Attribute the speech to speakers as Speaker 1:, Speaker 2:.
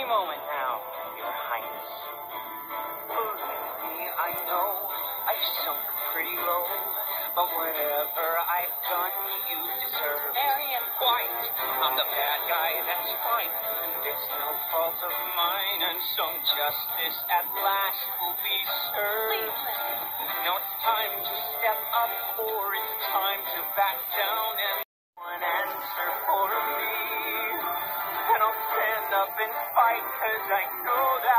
Speaker 1: any moment now, Your Highness. Believe me, I know I've sunk pretty low, but whatever I've done, you deserve. Marion, quiet! I'm the bad guy, that's fine. It's no fault of mine, and some justice at last will be served. Now it's time to step up, or it's time to back down and one answer for me. And I'll stand up and fight, 'cause I know that